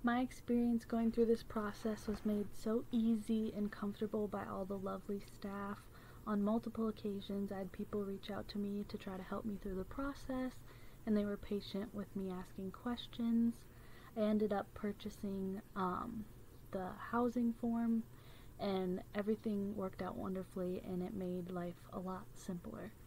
My experience going through this process was made so easy and comfortable by all the lovely staff. On multiple occasions, I had people reach out to me to try to help me through the process, and they were patient with me asking questions. I ended up purchasing the housing form, and everything worked out wonderfully, and it made life a lot simpler.